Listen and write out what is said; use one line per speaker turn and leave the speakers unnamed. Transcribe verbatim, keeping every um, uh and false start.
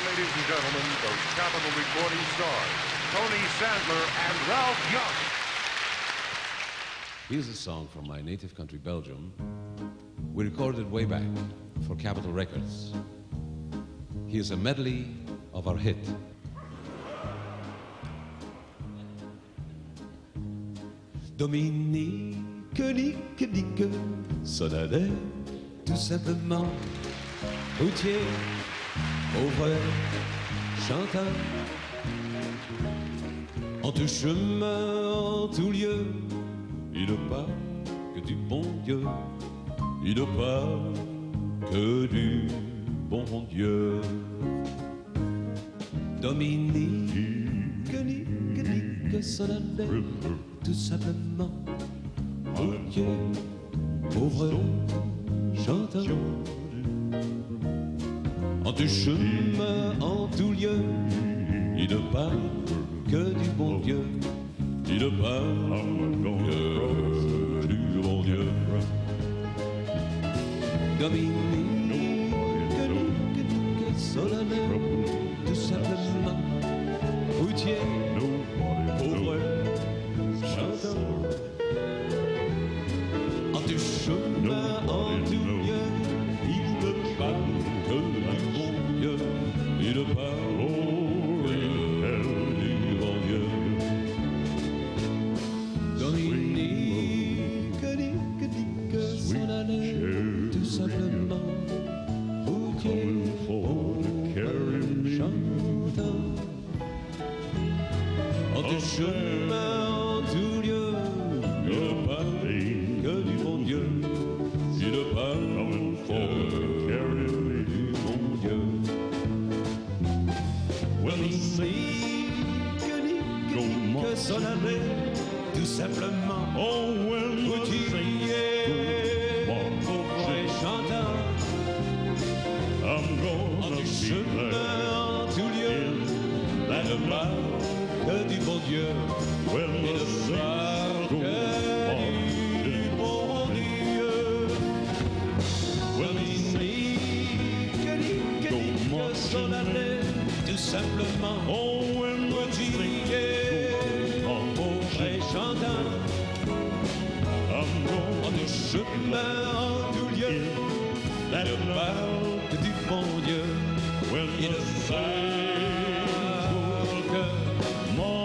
ladies and gentlemen, those capital recording stars, Tony Sandler and Ralph Young.
Here's a song from my native country, Belgium. We recorded way back for Capitol Records. Here's a medley of our hit. Dominique, nique, nique, s'en allait tout simplement. Routier, pauvre, chantant. En tout chemin, en tout lieu, il ne parle que du bon Dieu. Il ne parle que du bon Dieu. Dominique, nique, nique, s'en allait tout simplement. Routier, pauvre, chantant. En tout chemin, en tout lieu, il ne parle que du bon Dieu. Il ne parle que du bon Dieu. Dominique, nique, nique, solennel, tout simplement. Routier, pauvre, chantant. En tout chemin, en tout lieu, il ne parle que du bon Dieu. Il ne parle que du bon Dieu. Dominique, nique, nique, s'en allait tout simplement. Routier, pauvre, chantant. En tout chemin, en tout lieu, il ne parle que du bon Dieu. Il ne parle que du bon Dieu. Dominique, nique, nique, s'en allait tout simplement. Routier, pauvre et chantant. En tout chemin, en tout lieu, là ne parle que du bon Dieu. Il ne parle que du bon Dieu. Dominique, nique, nique, s'en allait tout simplement. Routier, pauvre et chantant. En tout chemin, en tout lieu, là ne parle que du bon Dieu. Il ne parle que